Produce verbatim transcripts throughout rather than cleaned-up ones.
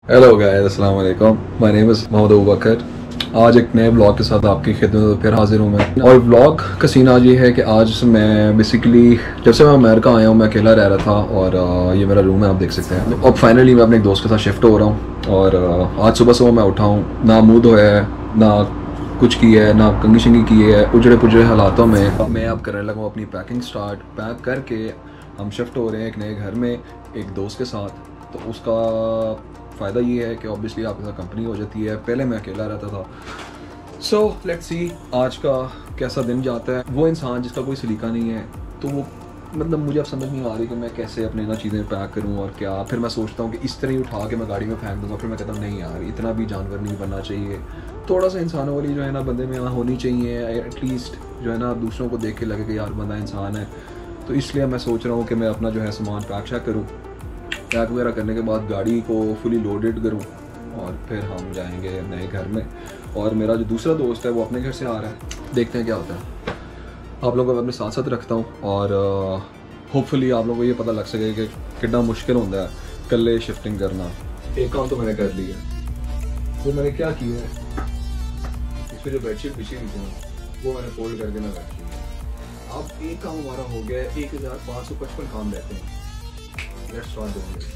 Hello guys, अस्सलाम वालेकुम। My name is Mohammad Abu Bakar. आज एक नए ब्लॉग के साथ आपकी खिदमत में फिर हाजिर हूँ मैं। और ब्लॉग का सीन आज ये है कि आज मैं बेसिकली जब से मैं अमेरिका आया हूँ मैं अकेला रह रहा था और ये मेरा रूम है, आप देख सकते हैं। अब फाइनली मैं अपने एक दोस्त के साथ शिफ्ट हो रहा हूँ और आज सुबह सुबह मैं उठा हूँ, ना मुँह धोया है, ना कुछ की है, ना कंगी शंगी की है, उजड़े पुजड़े हालातों में मैं अब करने लगा हूँ अपनी पैकिंग स्टार्ट। पैक करके हम शिफ्ट हो रहे हैं एक नए घर में एक दोस्त के साथ। तो उसका फ़ायदा ये है कि ऑब्वियसली आपके साथ कंपनी हो जाती है। पहले मैं अकेला रहता था। सो लेट्स सी आज का कैसा दिन जाता है। वो इंसान जिसका कोई सलीका नहीं है, तो वो मतलब मुझे अब समझ नहीं आ रही कि मैं कैसे अपने ना चीज़ें पैक करूं और क्या। फिर मैं सोचता हूँ कि इस तरह ही उठा के मैं गाड़ी में फेंक दूँगा। फिर मैं कहता हूँ नहीं यार, इतना भी जानवर नहीं बनना चाहिए। थोड़ा सा इंसानों वाली जो है ना बंदे में यहाँ होनी चाहिए, एटलीस्ट जो है ना दूसरों को देख के लगे कि यार बंदा इंसान है। तो इसलिए मैं सोच रहा हूँ कि मैं अपना जो है सामान पैक शैक करूँ। पैक वगैरह करने के बाद गाड़ी को फुली लोडेड करूँ और फिर हम जाएंगे नए घर में। और मेरा जो दूसरा दोस्त है वो अपने घर से आ रहा है, देखते हैं क्या होता है। आप लोगों को मैं अपने साथ साथ रखता हूँ और होपफुली आप लोगों को ये पता लग सके कि कितना मुश्किल होता है कल्ले शिफ्टिंग करना। एक काम तो मैंने कर लिया, वो मैंने क्या किया है, इस पर जो बेडशीट बिछी हुई थी ना वो मैंने फोल्ड करके ना रखी है। अब एक काम हमारा हो गया है, एक हज़ार पाँच सौ पचपन काम रहते हैं। Let's start doing this.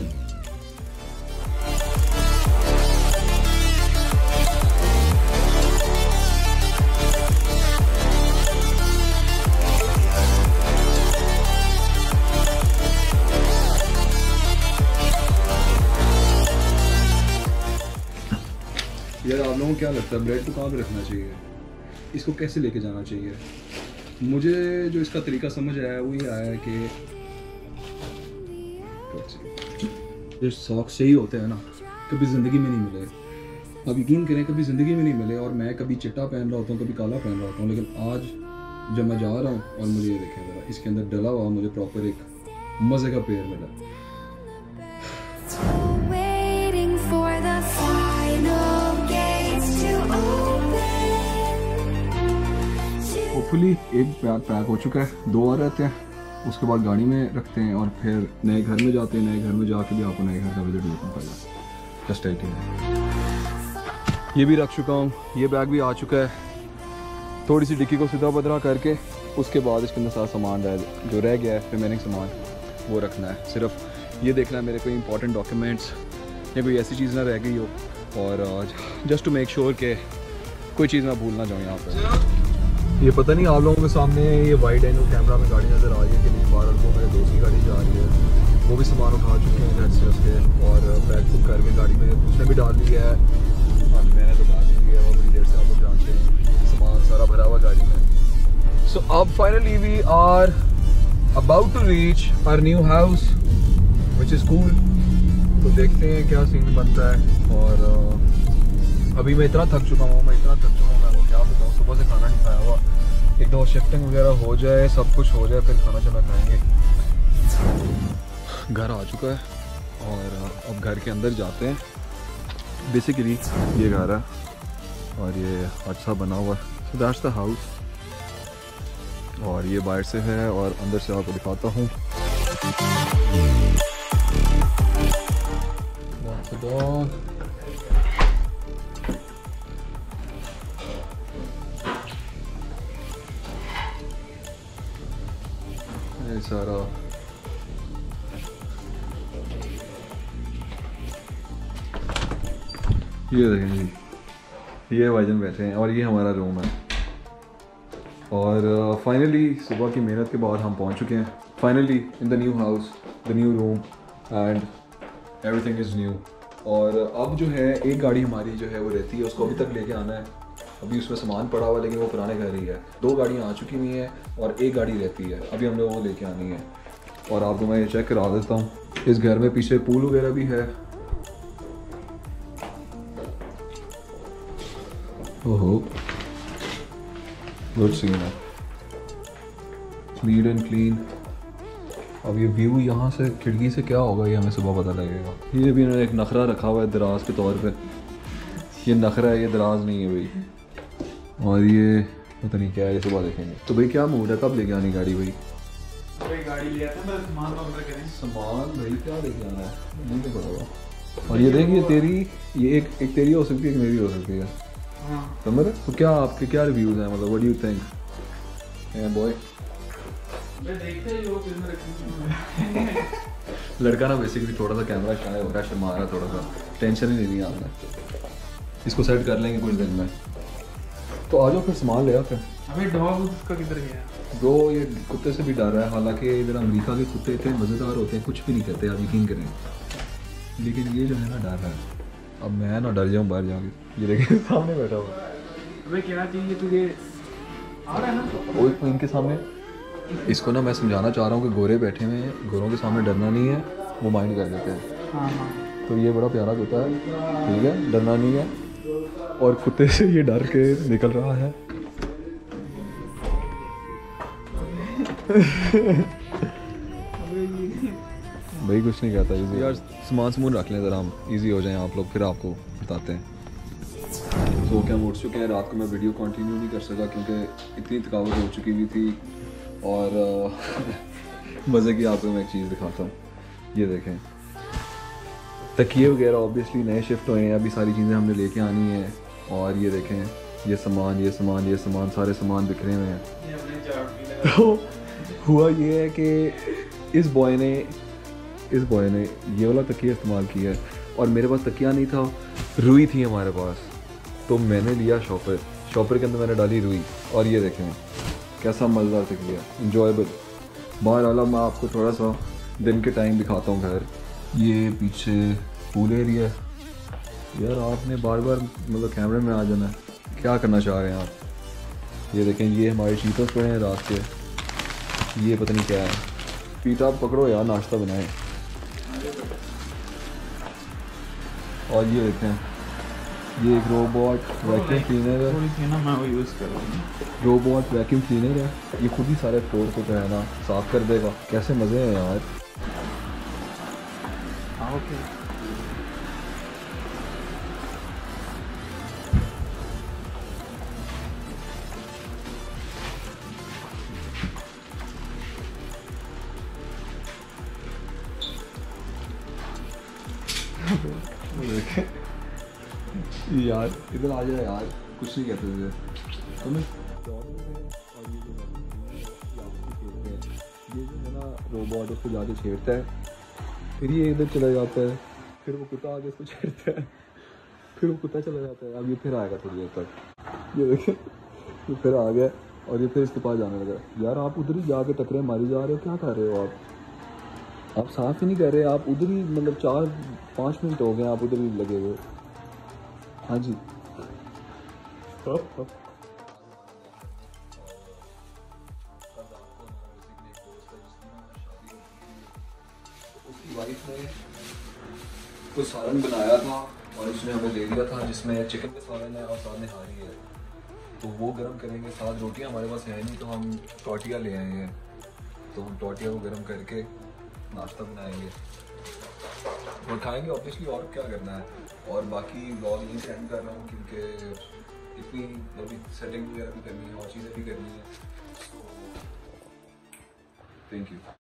यार आप लोगों को क्या लगता है ब्रेड को कहाँ पे रखना चाहिए, इसको कैसे लेके जाना चाहिए? मुझे जो इसका तरीका समझ आया है वो ये आया है कि जो सॉक्स चाहिए होते हैं ना कभी ज़िंदगी में नहीं मिले। अब यकीन करें कभी ज़िंदगी में नहीं मिले। और मैं कभी चिट्टा पहन रहा होता हूँ, कभी काला पहन रहा होता हूँ, लेकिन आज जब मैं जा रहा हूँ और मुझे ये देखें ज़रा, इसके अंदर डला हुआ मुझे प्रॉपर एक मज़े का पेयर मिला। होपफुली एक बैग पैक हो चुका है, दो और रहते हैं, उसके बाद गाड़ी में रखते हैं और फिर नए घर में जाते हैं। नए घर में जाके भी आपको नए घर का विजिट देखना पड़ेगा। जस्ट एट ये भी रख चुका हूँ, ये बैग भी आ चुका है। थोड़ी सी डिक्की को सीधा बदरा करके उसके बाद इसके अंदर सारा सामान रह जो रह गया है रिमेनिंग सामान वो रखना है। सिर्फ ये देखना है मेरे कोई इंपॉर्टेंट डॉक्यूमेंट्स या कोई ऐसी चीज़ ना रह गई हो, और जस्ट टू मेक श्योर कि कोई चीज़ ना भूल ना जाऊँ यहाँ पर। ये पता नहीं आप लोगों के सामने ये वाइड एंगल कैमरा में गाड़ी नज़र आ रही है कि नहीं। बार वो मेरे दोस्त की गाड़ी जा रही है, वो भी सामान उठा चुके हैं घर से उसके और बैग बुक करके गाड़ी में उसने भी डाल दिया है और मैंने तो डाल ही दिया है। वो बड़ी देर से आप लोग जानते हैं सामान सारा भरा हुआ गाड़ी में। सो अब finally we are about to reach our new house which is cool. तो देखते हैं क्या सीन बनता है। और अभी मैं इतना थक चुका हूँ, मैं इतना थक चुका हूँ, मैं वो क्या बताऊँ, सुबह से खाना नहीं खाया हुआ। एक दो शिफ्टिंग वगैरह हो जाए, सब कुछ हो जाए, फिर खाना चना खाएंगे। घर आ चुका है और अब घर के अंदर जाते हैं। बेसिकली ये घर है और ये अच्छा बना हुआ है, सो दैट्स द हाउस। और ये बाहर से है और अंदर से आपको दिखाता हूँ। ये सारा ये देखें जी, ये भाईजान बैठे हैं और ये हमारा रूम है। और फाइनली uh, सुबह की मेहनत के बाद हम पहुंच चुके हैं finally in the new house, the new room and everything is new. और अब जो है एक गाड़ी हमारी जो है वो रहती है, उसको अभी तक लेके आना है। अभी उसमें सामान पड़ा हुआ लेकिन वो पुराने घर ही है। दो गाड़ियाँ आ चुकी हुई हैं और एक गाड़ी रहती है, अभी हमने वो लेके आनी है। और आपको मैं ये चेक करा देता हूँ, इस घर में पीछे पूल वगैरह भी है। ओहो गुड सीन है, नीट एंड क्लीन। अब ये व्यू यहाँ से खिड़की से क्या होगा ये हमें सुबह पता लगेगा। ये भी इन्होंने एक नखरा रखा हुआ है दराज के तौर पे। ये नखरा है, ये दराज नहीं है भाई। और ये पता नहीं क्या है, ये सुबह देखेंगे। तो भाई क्या मूड है, कब लेके आनी गाड़ी भाई? गाड़ी ले आते हैं, सामान ऑर्डर करें। सामान भाई क्या लेके आना है, नहीं तो पता। और ये देख, ये तेरी, ये एक एक तेरी हो सकती है, एक मेरी हो सकती है। हाँ समझ रहे? तो क्या आपके क्या रिव्यूज हैं, मतलब व्हाट डू यू थिंक? है बॉय, मैं देखते ही लोग फिल्म रखी। लड़का ना बेसिकली थोड़ा सा कैमरा शाय हो रहा है, शर्मा रहा है थोड़ा सा, टेंशन ही नहीं है आपने, इसको सेट कर लेंगे कुछ दिन में। तो आ जाओ फिर सामान ले आओ फिर। अबे डॉग उसका किधर गया? ब्रो ये कुत्ते से भी डर रहा है, हालांकि इधर अमेरिका के कुत्ते इतने मज़ेदार होते हैं, कुछ भी नहीं करते, आप यकीन करें। लेकिन ये जो है ना डर रहा है, अब मैं ना डर जाऊँ बाहर जाके। ये देखिए सामने बैठा हुआ। अबे क्या चाहिए तुझे? आ रहा है ना? वो इनके सामने, इसको ना मैं समझाना चाह रहा हूँ कि गोरे बैठे हुए हैं, गोरों के सामने डरना नहीं है, वो माइंड कर देते हैं। हाँ हाँ। तो ये बड़ा प्यारा कुत्ता है, ठीक है, डरना नहीं है, और कुत्ते से ये डर के निकल रहा है। भाई कुछ नहीं कहता इजी यार, सामान समून रख लें ज़रा, हम इजी हो जाएं आप लोग, फिर आपको बताते हैं। तो क्या हम उठ चुके हैं, रात को मैं वीडियो कंटिन्यू नहीं कर सका क्योंकि इतनी थकावट हो चुकी हुई थी। और मज़े की आपको मैं एक चीज़ दिखाता हूँ, ये देखें, तकिए वगैरह ऑब्वियसली नए शिफ्ट हुए हैं, अभी सारी चीज़ें हमने लेके आनी है। और ये देखें, ये सामान ये सामान ये सामान सारे सामान बिखरे हुए हैं। तो हुआ ये है कि इस बॉय ने इस बॉय ने ये वाला तकिया इस्तेमाल किया है, और मेरे पास तकिया नहीं था, रुई थी हमारे पास, तो मैंने लिया शॉपर, शॉपर के अंदर मैंने डाली रुई, और ये देखें कैसा मज़ेदार तकिया, इंजॉयबल। बाहर वाला मैं आपको थोड़ा सा दिन के टाइम दिखाता हूँ घर। ये पीछे पूल एरिया है यार, आपने बार बार मतलब कैमरे में आ जाना है, क्या करना चाह रहे हैं आप? ये देखें, ये हमारे शीतोस पड़े हैं रात के, ये पता नहीं क्या है, पीटा आप पकड़ो यार, नाश्ता बनाएं। और ये देखें, ये एक रोबोट वैक्यूम क्लीनर है, थोड़ी सी ना मैं वो यूज़ कर रहा हूँ। रोबोट वैक्यूम क्लीनर है, ये खुद ही सारे फ्लोर को जो है ना साफ़ कर देगा। कैसे मज़े हैं यार। हाँ ओके। यार इधर आ जाए यार, कुछ नहीं कहते तुझे तुम्हें। और ये जो ये जो है ना रोबोट, उसको जाके छेड़ता है, फिर ये इधर चला जाता है, फिर वो कुत्ता आगे इसको छेड़ता है, फिर वो कुत्ता चला जाता है। अब ये फिर आएगा थोड़ी देर तक, ये देखें ये फिर आ गया, और ये फिर इसके पास जाने लगा। यार आप उधर ही जाके टकरे मारी जा रहे हो, क्या कर रहे हो आप? आप साफ ही नहीं कर रहे, आप उधर ही, मतलब चार पाँच मिनट हो गए आप उधर ही लगे हुए। हाँ जी। उसकी वाइफ ने कुछ सालन बनाया था और उसने हमें दे दिया था, जिसमें चिकन का सालन है और साथ निहारी है, तो वो गर्म करेंगे। साथ रोटियां हमारे पास है नहीं, तो हम टोटिया ले आए हैं, तो हम टोटिया को गर्म करके नाश्ता बनाएंगे और खाएंगे ऑब्वियसली, और क्या करना है। और बाकी व्लॉग यहीं से एंड कर रहा हूँ क्योंकि इतनी अभी सेटिंग वगैरह भी करनी है और चीज़ें भी करनी है। Thank you.